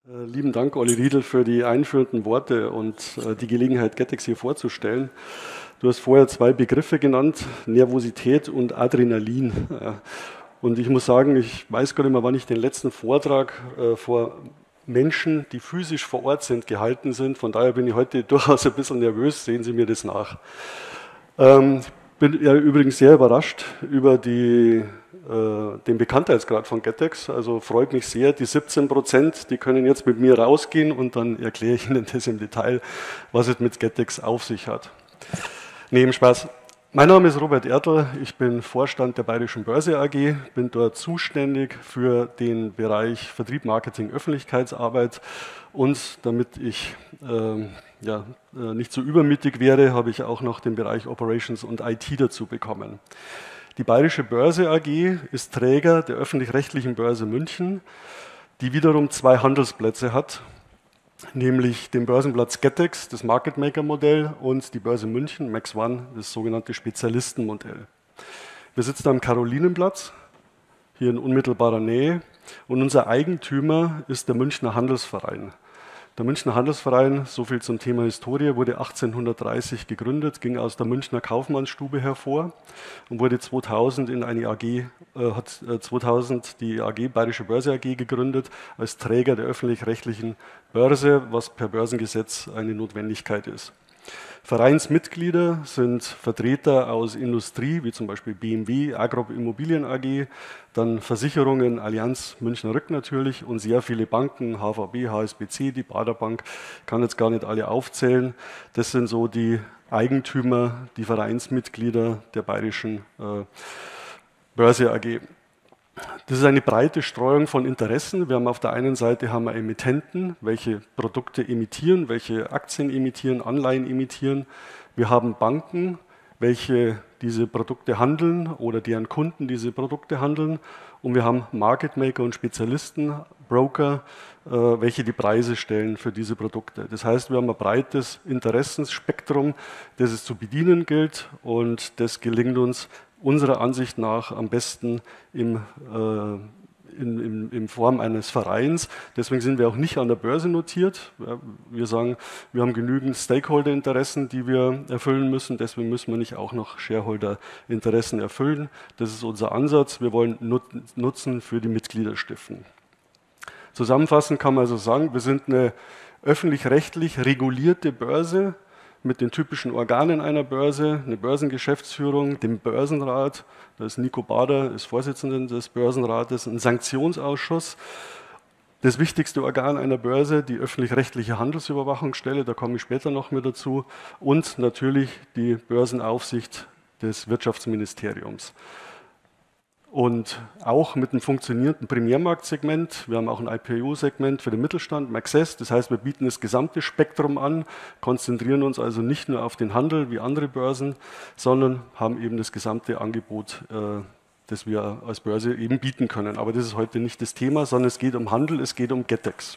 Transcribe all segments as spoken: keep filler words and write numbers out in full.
Äh, lieben Dank, Olli Riedl, für die einführenden Worte und äh, die Gelegenheit, Getex hier vorzustellen. Du hast vorher zwei Begriffe genannt, Nervosität und Adrenalin. Äh, und ich muss sagen, ich weiß gar nicht mehr, wann ich den letzten Vortrag äh, vor Menschen, die physisch vor Ort sind, gehalten sind. Von daher bin ich heute durchaus ein bisschen nervös, sehen Sie mir das nach. Ähm, bin ja übrigens sehr überrascht über die, äh, den Bekanntheitsgrad von Getex. Also freut mich sehr. Die siebzehn Prozent, die können jetzt mit mir rausgehen und dann erkläre ich Ihnen das im Detail, was es mit Getex auf sich hat. Neben Spaß. Mein Name ist Robert Ertl, ich bin Vorstand der Bayerischen Börse A G, bin dort zuständig für den Bereich Vertrieb, Marketing, Öffentlichkeitsarbeit und damit ich äh, ja, äh, nicht so übermütig wäre, habe ich auch noch den Bereich Operations und I T dazu bekommen. Die Bayerische Börse A G ist Träger der öffentlich-rechtlichen Börse München, die wiederum zwei Handelsplätze hat, nämlich den Börsenplatz Getex, das Market Maker Modell, und die Börse München, Max One, das sogenannte Spezialistenmodell. Wir sitzen am Karolinenplatz, hier in unmittelbarer Nähe, und unser Eigentümer ist der Münchner Handelsverein. Der Münchner Handelsverein, so viel zum Thema Historie, wurde achtzehnhundertdreißig gegründet, ging aus der Münchner Kaufmannsstube hervor und wurde zweitausend in eine A G, äh, hat zweitausend die A G, Bayerische Börse A G, gegründet, als Träger der öffentlich-rechtlichen Börse, was per Börsengesetz eine Notwendigkeit ist. Vereinsmitglieder sind Vertreter aus Industrie, wie zum Beispiel B M W, Agrop Immobilien A G, dann Versicherungen, Allianz, Münchner Rück natürlich und sehr viele Banken, H V B, H S B C, die Baderbank, kann jetzt gar nicht alle aufzählen. Das sind so die Eigentümer, die Vereinsmitglieder der Bayerischen äh, Börse A G. Das ist eine breite Streuung von Interessen. Wir haben auf der einen Seite haben wir Emittenten, welche Produkte emittieren, welche Aktien emittieren, Anleihen emittieren. Wir haben Banken, welche diese Produkte handeln oder deren Kunden diese Produkte handeln. Und wir haben Market Maker und Spezialisten, Broker, äh, welche die Preise stellen für diese Produkte. Das heißt, wir haben ein breites Interessensspektrum, das es zu bedienen gilt, und das gelingt uns unserer Ansicht nach am besten im, äh, in, in, in Form eines Vereins. Deswegen sind wir auch nicht an der Börse notiert. Wir sagen, wir haben genügend Stakeholder-Interessen, die wir erfüllen müssen. Deswegen müssen wir nicht auch noch Shareholder-Interessen erfüllen. Das ist unser Ansatz. Wir wollen Nut Nutzen für die Mitglieder stiften. Zusammenfassend kann man also sagen, wir sind eine öffentlich-rechtlich regulierte Börse mit den typischen Organen einer Börse, eine Börsengeschäftsführung, dem Börsenrat, da ist Nico Bader, ist Vorsitzender des Börsenrates, ein Sanktionsausschuss, das wichtigste Organ einer Börse, die öffentlich-rechtliche Handelsüberwachungsstelle, da komme ich später noch mehr dazu, und natürlich die Börsenaufsicht des Wirtschaftsministeriums. Und auch mit einem funktionierenden Primärmarktsegment. Wir haben auch ein I P O-Segment für den Mittelstand, Maxess. Das heißt, wir bieten das gesamte Spektrum an, konzentrieren uns also nicht nur auf den Handel wie andere Börsen, sondern haben eben das gesamte Angebot, äh, das wir als Börse eben bieten können. Aber das ist heute nicht das Thema, sondern es geht um Handel, es geht um Getex.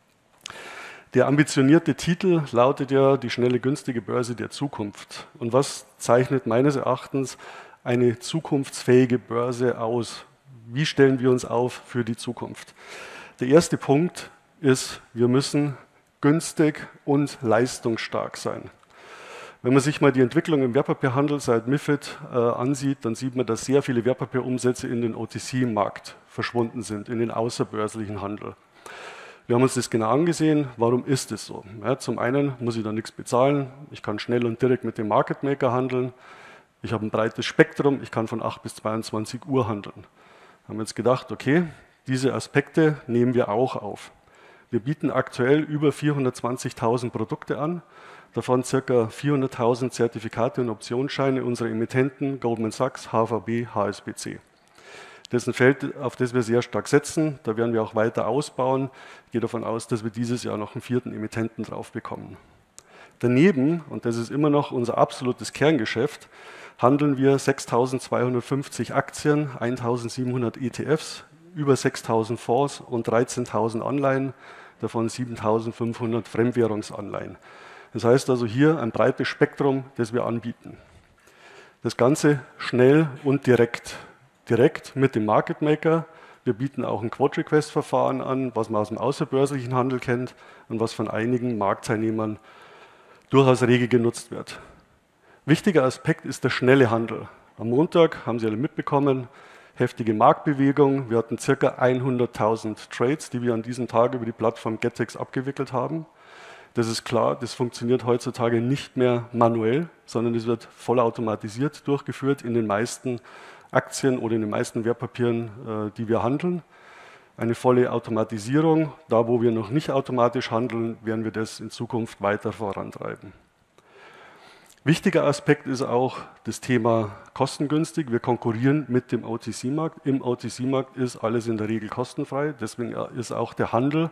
Der ambitionierte Titel lautet ja die schnelle, günstige Börse der Zukunft. Und was zeichnet meines Erachtens eine zukunftsfähige Börse aus? Wie stellen wir uns auf für die Zukunft? Der erste Punkt ist, wir müssen günstig und leistungsstark sein. Wenn man sich mal die Entwicklung im Wertpapierhandel seit MiFID äh, ansieht, dann sieht man, dass sehr viele Wertpapierumsätze in den O T C-Markt verschwunden sind, in den außerbörslichen Handel. Wir haben uns das genau angesehen. Warum ist es so? Ja, zum einen muss ich da nichts bezahlen. Ich kann schnell und direkt mit dem Market Maker handeln. Ich habe ein breites Spektrum, ich kann von acht bis zweiundzwanzig Uhr handeln. Wir haben jetzt gedacht, okay, diese Aspekte nehmen wir auch auf. Wir bieten aktuell über vierhundertzwanzigtausend Produkte an, davon ca. vierhunderttausend Zertifikate und Optionsscheine unserer Emittenten Goldman Sachs, H V B, H S B C. Das ist ein Feld, auf das wir sehr stark setzen, da werden wir auch weiter ausbauen. Ich gehe davon aus, dass wir dieses Jahr noch einen vierten Emittenten drauf bekommen. Daneben, und das ist immer noch unser absolutes Kerngeschäft, handeln wir sechstausendzweihundertfünfzig Aktien, eintausendsiebenhundert E T Fs, über sechstausend Fonds und dreizehntausend Anleihen, davon siebentausendfünfhundert Fremdwährungsanleihen. Das heißt also hier ein breites Spektrum, das wir anbieten. Das Ganze schnell und direkt. Direkt mit dem Market Maker, Wir bieten auch ein Quote-Request-Verfahren an, was man aus dem außerbörslichen Handel kennt und was von einigen Marktteilnehmern durchaus rege genutzt wird. Wichtiger Aspekt ist der schnelle Handel. Am Montag haben Sie alle mitbekommen, heftige Marktbewegung. Wir hatten ca. hunderttausend Trades, die wir an diesem Tag über die Plattform Getex abgewickelt haben. Das ist klar, das funktioniert heutzutage nicht mehr manuell, sondern es wird vollautomatisiert durchgeführt in den meisten Aktien oder in den meisten Wertpapieren, die wir handeln. Eine volle Automatisierung. Da, wo wir noch nicht automatisch handeln, werden wir das in Zukunft weiter vorantreiben. Wichtiger Aspekt ist auch das Thema kostengünstig. Wir konkurrieren mit dem O T C-Markt. Im O T C-Markt ist alles in der Regel kostenfrei. Deswegen ist auch der Handel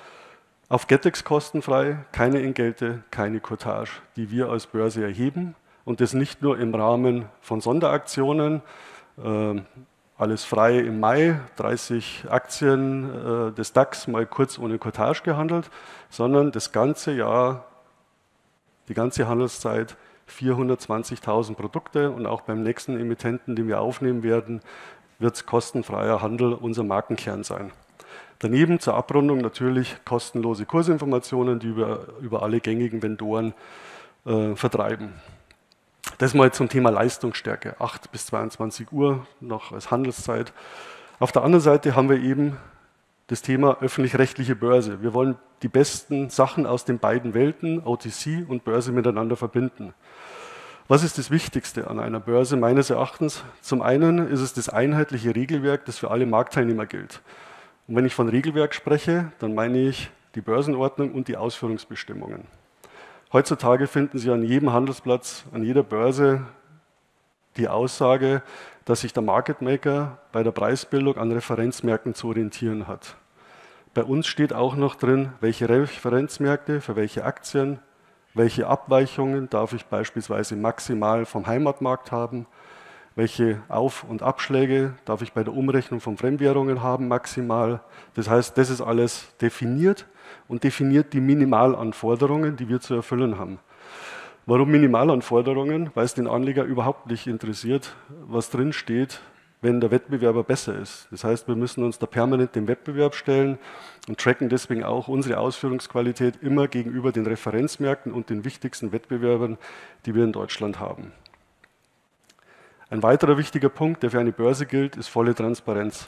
auf Getex kostenfrei. Keine Entgelte, keine Courtage, die wir als Börse erheben. Und das nicht nur im Rahmen von Sonderaktionen. Äh, alles frei im Mai, dreißig Aktien äh, des DAX mal kurz ohne Courtage gehandelt, sondern das ganze Jahr, die ganze Handelszeit, vierhundertzwanzigtausend Produkte und auch beim nächsten Emittenten, den wir aufnehmen werden, wird es kostenfreier Handel unser Markenkern sein. Daneben zur Abrundung natürlich kostenlose Kursinformationen, die wir über alle gängigen Vendoren äh, vertreiben. Das mal zum Thema Leistungsstärke, acht bis zweiundzwanzig Uhr noch als Handelszeit. Auf der anderen Seite haben wir eben das Thema öffentlich-rechtliche Börse. Wir wollen die besten Sachen aus den beiden Welten, O T C und Börse, miteinander verbinden. Was ist das Wichtigste an einer Börse meines Erachtens? Zum einen ist es das einheitliche Regelwerk, das für alle Marktteilnehmer gilt. Und wenn ich von Regelwerk spreche, dann meine ich die Börsenordnung und die Ausführungsbestimmungen. Heutzutage finden Sie an jedem Handelsplatz, an jeder Börse die Aussage, dass sich der Market Maker bei der Preisbildung an Referenzmärkten zu orientieren hat. Bei uns steht auch noch drin, welche Referenzmärkte für welche Aktien, welche Abweichungen darf ich beispielsweise maximal vom Heimatmarkt haben, welche Auf- und Abschläge darf ich bei der Umrechnung von Fremdwährungen haben maximal. Das heißt, das ist alles definiert und definiert die Minimalanforderungen, die wir zu erfüllen haben. Warum Minimalanforderungen? Weil es den Anleger überhaupt nicht interessiert, was drin steht, wenn der Wettbewerber besser ist. Das heißt, wir müssen uns da permanent dem Wettbewerb stellen und tracken deswegen auch unsere Ausführungsqualität immer gegenüber den Referenzmärkten und den wichtigsten Wettbewerbern, die wir in Deutschland haben. Ein weiterer wichtiger Punkt, der für eine Börse gilt, ist volle Transparenz.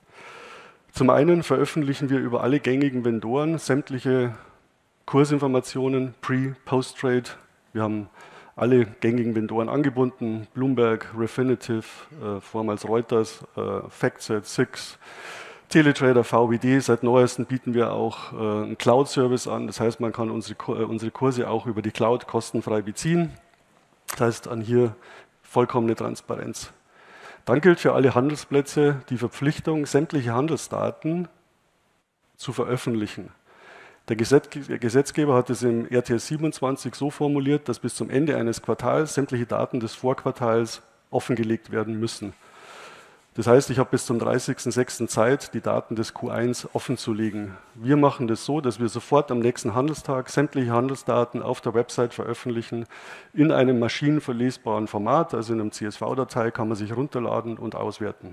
Zum einen veröffentlichen wir über alle gängigen Vendoren sämtliche Kursinformationen, Pre-, Post-Trade. Wir haben alle gängigen Vendoren angebunden, Bloomberg, Refinitiv, äh, vormals Reuters, äh, FactSet, S I X, Teletrader, V W D. Seit neuestem bieten wir auch äh, einen Cloud-Service an. Das heißt, man kann unsere, äh, unsere Kurse auch über die Cloud kostenfrei beziehen. Das heißt, an hier vollkommene Transparenz. Dann gilt für alle Handelsplätze die Verpflichtung, sämtliche Handelsdaten zu veröffentlichen. Der Gesetzgeber hat es im R T S siebenundzwanzig so formuliert, dass bis zum Ende eines Quartals sämtliche Daten des Vorquartals offengelegt werden müssen. Das heißt, ich habe bis zum dreißigsten sechsten Zeit, die Daten des Q eins offenzulegen. Wir machen das so, dass wir sofort am nächsten Handelstag sämtliche Handelsdaten auf der Website veröffentlichen, in einem maschinenverlesbaren Format, also in einem C S V-Datei kann man sich runterladen und auswerten.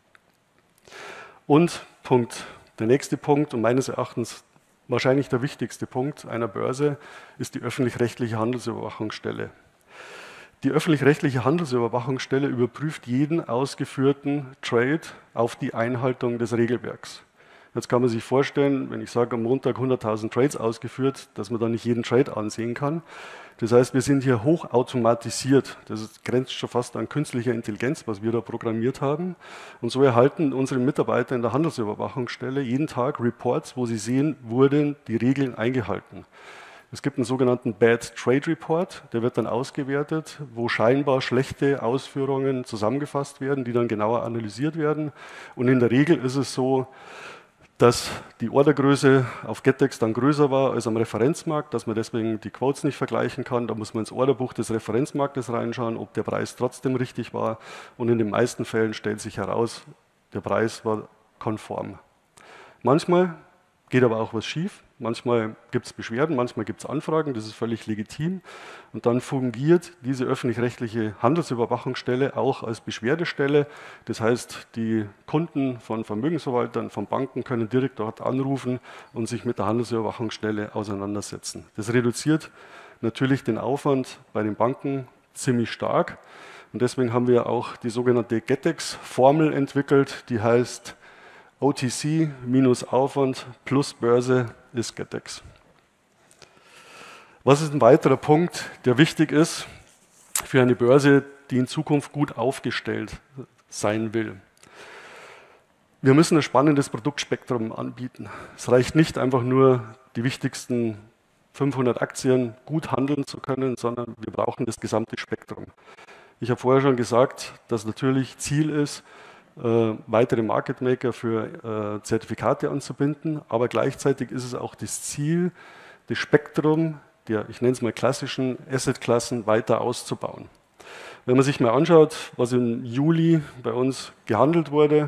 Und Punkt, der nächste Punkt und meines Erachtens wahrscheinlich der wichtigste Punkt einer Börse ist die öffentlich-rechtliche Handelsüberwachungsstelle. Die öffentlich-rechtliche Handelsüberwachungsstelle überprüft jeden ausgeführten Trade auf die Einhaltung des Regelwerks. Jetzt kann man sich vorstellen, wenn ich sage, am Montag hunderttausend Trades ausgeführt, dass man dann nicht jeden Trade ansehen kann. Das heißt, wir sind hier hochautomatisiert. Das ist, grenzt schon fast an künstlicher Intelligenz, was wir da programmiert haben. Und so erhalten unsere Mitarbeiter in der Handelsüberwachungsstelle jeden Tag Reports, wo sie sehen, wurden die Regeln eingehalten. Es gibt einen sogenannten Bad Trade Report, der wird dann ausgewertet, wo scheinbar schlechte Ausführungen zusammengefasst werden, die dann genauer analysiert werden. Und in der Regel ist es so, dass die Ordergröße auf Getex dann größer war als am Referenzmarkt, dass man deswegen die Quotes nicht vergleichen kann. Da muss man ins Orderbuch des Referenzmarktes reinschauen, ob der Preis trotzdem richtig war. Und in den meisten Fällen stellt sich heraus, der Preis war konform. Manchmal geht aber auch was schief. Manchmal gibt es Beschwerden, manchmal gibt es Anfragen, das ist völlig legitim. Und dann fungiert diese öffentlich-rechtliche Handelsüberwachungsstelle auch als Beschwerdestelle. Das heißt, die Kunden von Vermögensverwaltern, von Banken können direkt dort anrufen und sich mit der Handelsüberwachungsstelle auseinandersetzen. Das reduziert natürlich den Aufwand bei den Banken ziemlich stark. Und deswegen haben wir auch die sogenannte GetEx-Formel entwickelt, die heißt O T C minus Aufwand plus Börse ist GetEx. Was ist ein weiterer Punkt, der wichtig ist für eine Börse, die in Zukunft gut aufgestellt sein will? Wir müssen ein spannendes Produktspektrum anbieten. Es reicht nicht einfach nur, die wichtigsten fünfhundert Aktien gut handeln zu können, sondern wir brauchen das gesamte Spektrum. Ich habe vorher schon gesagt, dass natürlich Ziel ist, äh, weitere Market Maker für äh, Zertifikate anzubinden, aber gleichzeitig ist es auch das Ziel, das Spektrum der, ich nenne es mal klassischen Assetklassen weiter auszubauen. Wenn man sich mal anschaut, was im Juli bei uns gehandelt wurde,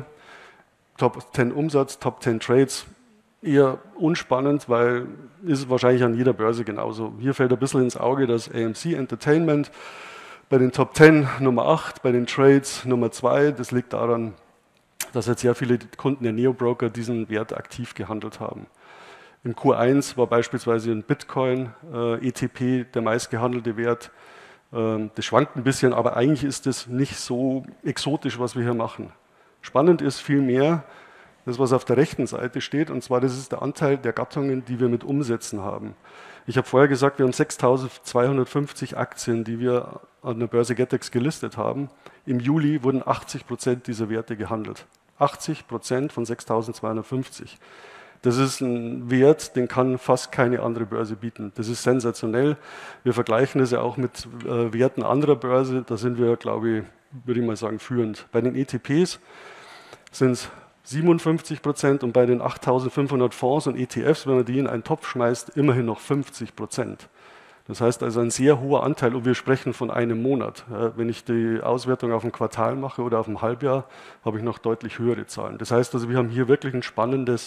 Top zehn Umsatz, Top zehn Trades, eher unspannend, weil ist wahrscheinlich an jeder Börse genauso. Hier fällt ein bisschen ins Auge, dass A M C Entertainment bei den Top zehn Nummer acht, bei den Trades Nummer zwei. Das liegt daran, dass jetzt sehr viele Kunden der Neo-Broker diesen Wert aktiv gehandelt haben. Im Q eins war beispielsweise ein Bitcoin äh, E T P der meistgehandelte Wert. Ähm, das schwankt ein bisschen, aber eigentlich ist das nicht so exotisch, was wir hier machen. Spannend ist vielmehr das, was auf der rechten Seite steht, und zwar das ist der Anteil der Gattungen, die wir mit Umsätzen haben. Ich habe vorher gesagt, wir haben sechstausendzweihundertfünfzig Aktien, die wir an der Börse GetEx gelistet haben. Im Juli wurden achtzig Prozent dieser Werte gehandelt. achtzig Prozent von sechstausendzweihundertfünfzig. Das ist ein Wert, den kann fast keine andere Börse bieten. Das ist sensationell. Wir vergleichen das ja auch mit äh, Werten anderer Börse. Da sind wir, glaube ich, würde ich mal sagen, führend. Bei den E T Ps sind es siebenundfünfzig Prozent und bei den achttausendfünfhundert Fonds und E T Fs, wenn man die in einen Topf schmeißt, immerhin noch fünfzig Prozent. Das heißt also ein sehr hoher Anteil, und wir sprechen von einem Monat. Wenn ich die Auswertung auf ein Quartal mache oder auf ein Halbjahr, habe ich noch deutlich höhere Zahlen. Das heißt also, wir haben hier wirklich ein spannendes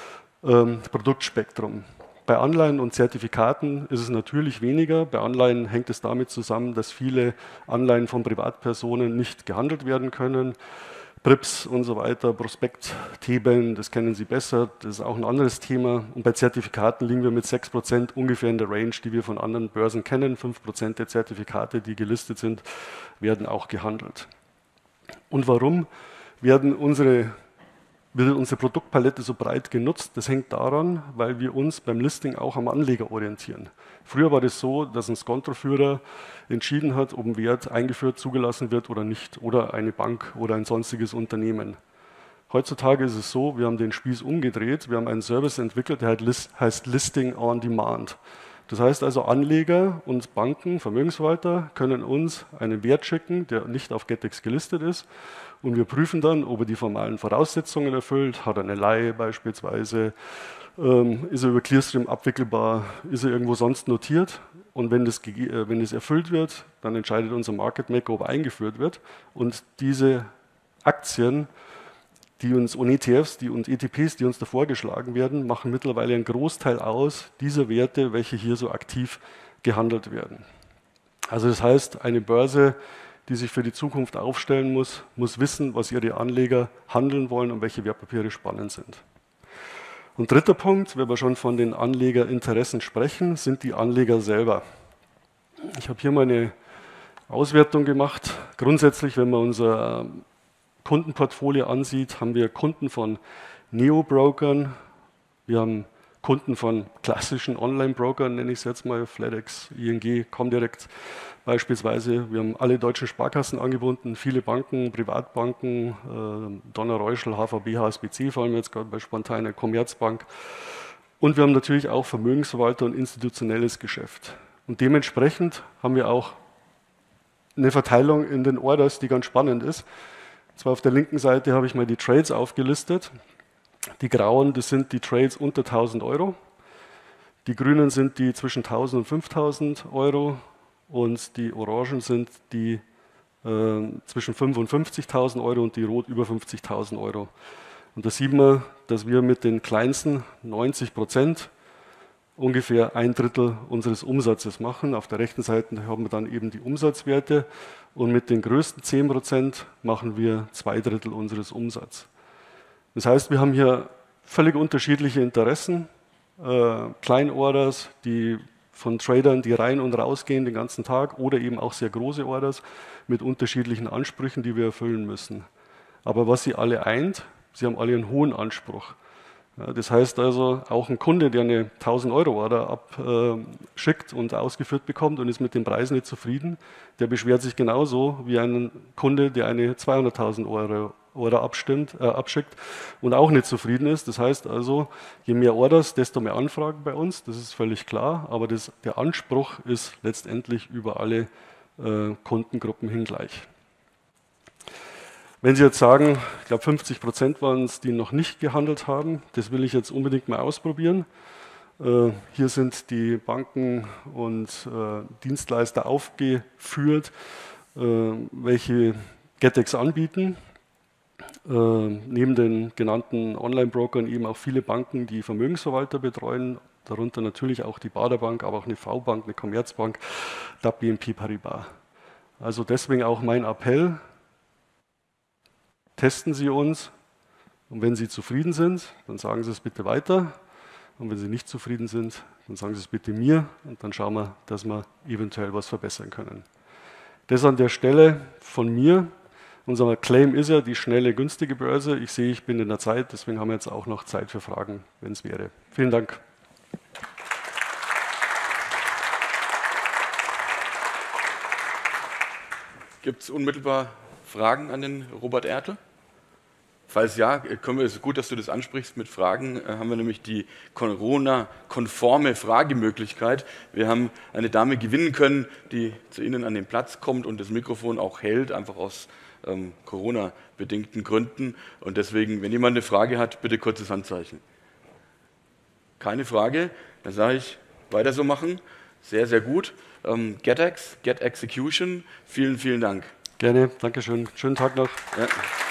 ähm, Produktspektrum. Bei Anleihen und Zertifikaten ist es natürlich weniger. Bei Anleihen hängt es damit zusammen, dass viele Anleihen von Privatpersonen nicht gehandelt werden können. P R I P S und so weiter, Prospekt, T-Bellen, das kennen Sie besser, das ist auch ein anderes Thema. Und bei Zertifikaten liegen wir mit sechs Prozent ungefähr in der Range, die wir von anderen Börsen kennen. fünf Prozent der Zertifikate, die gelistet sind, werden auch gehandelt. Und warum werden unsere, wird unsere Produktpalette so breit genutzt? Das hängt daran, weil wir uns beim Listing auch am Anleger orientieren. Früher war das so, dass ein Skontoführer entschieden hat, ob ein Wert eingeführt, zugelassen wird oder nicht, oder eine Bank oder ein sonstiges Unternehmen. Heutzutage ist es so, wir haben den Spieß umgedreht, wir haben einen Service entwickelt, der heißt Listing on Demand. Das heißt also, Anleger und Banken, Vermögensverwalter können uns einen Wert schicken, der nicht auf GetEx gelistet ist, und wir prüfen dann, ob er die formalen Voraussetzungen erfüllt, hat er eine Leihe beispielsweise, ähm, ist er über Clearstream abwickelbar, ist er irgendwo sonst notiert, und wenn das, äh, wenn das erfüllt wird, dann entscheidet unser Market Maker, ob er eingeführt wird, und diese Aktien, die uns und E T Fs die und E T Ps, die uns da vorgeschlagen werden, machen mittlerweile einen Großteil aus dieser Werte, welche hier so aktiv gehandelt werden. Also das heißt, eine Börse, die sich für die Zukunft aufstellen muss, muss wissen, was ihre Anleger handeln wollen und welche Wertpapiere spannend sind. Und dritter Punkt, wenn wir schon von den Anlegerinteressen sprechen, sind die Anleger selber. Ich habe hier mal eine Auswertung gemacht. Grundsätzlich, wenn man unser Kundenportfolio ansieht, haben wir Kunden von Neo-Brokern, wir haben Kunden von klassischen Online-Brokern, nenne ich es jetzt mal, FlatEx, I N G, Comdirect beispielsweise. Wir haben alle deutschen Sparkassen angebunden, viele Banken, Privatbanken, äh, Donner-Reuschel, H V B, H S B C, vor allem jetzt gerade bei Spontane, Commerzbank. Und wir haben natürlich auch Vermögensverwalter und institutionelles Geschäft. Und dementsprechend haben wir auch eine Verteilung in den Orders, die ganz spannend ist. Zwar auf der linken Seite habe ich mal die Trades aufgelistet. Die grauen, das sind die Trades unter tausend Euro. Die grünen sind die zwischen tausend und fünftausend Euro. Und die orangen sind die äh, zwischen fünf und fünfzigtausend Euro und die rot über fünfzigtausend Euro. Und da sieht man, dass wir mit den kleinsten neunzig Prozent ungefähr ein Drittel unseres Umsatzes machen. Auf der rechten Seite haben wir dann eben die Umsatzwerte und mit den größten zehn Prozent machen wir zwei Drittel unseres Umsatzes. Das heißt, wir haben hier völlig unterschiedliche Interessen, äh, Kleinorders, die von Tradern, die rein und raus gehen den ganzen Tag oder eben auch sehr große Orders mit unterschiedlichen Ansprüchen, die wir erfüllen müssen. Aber was sie alle eint, sie haben alle einen hohen Anspruch. Ja, das heißt also, auch ein Kunde, der eine tausend Euro Order abschickt und ausgeführt bekommt und ist mit den Preisen nicht zufrieden, der beschwert sich genauso wie ein Kunde, der eine zweihunderttausend Euro Order abstimmt, äh, abschickt und auch nicht zufrieden ist. Das heißt also, je mehr Orders, desto mehr Anfragen bei uns, das ist völlig klar, aber das, der Anspruch ist letztendlich über alle äh, Kundengruppen hin gleich. Wenn Sie jetzt sagen, ich glaube fünfzig Prozent waren es, die noch nicht gehandelt haben, das will ich jetzt unbedingt mal ausprobieren. Äh, hier sind die Banken und äh, Dienstleister aufgeführt, äh, welche Getex anbieten. Äh, neben den genannten Online-Brokern eben auch viele Banken, die Vermögensverwalter betreuen, darunter natürlich auch die Baderbank, aber auch eine V-Bank, eine Commerzbank, D A B, B N P Paribas. Also deswegen auch mein Appell, testen Sie uns und wenn Sie zufrieden sind, dann sagen Sie es bitte weiter und wenn Sie nicht zufrieden sind, dann sagen Sie es bitte mir und dann schauen wir, dass wir eventuell was verbessern können. Das an der Stelle von mir. Unser Claim ist ja die schnelle, günstige Börse. Ich sehe, ich bin in der Zeit, deswegen haben wir jetzt auch noch Zeit für Fragen, wenn es wäre. Vielen Dank. Gibt es unmittelbar Fragen an den Robert Ertel? Falls ja, können wir, es ist gut, dass du das ansprichst mit Fragen, haben wir nämlich die Corona-konforme Fragemöglichkeit. Wir haben eine Dame gewinnen können, die zu Ihnen an den Platz kommt und das Mikrofon auch hält, einfach aus ähm, Corona-bedingten Gründen. Und deswegen, wenn jemand eine Frage hat, bitte kurzes Handzeichen. Keine Frage, dann sage ich, weiter so machen. Sehr, sehr gut. Ähm, Getex, Get Execution, vielen, vielen Dank. Gerne, Dankeschön. Schönen Tag noch. Ja.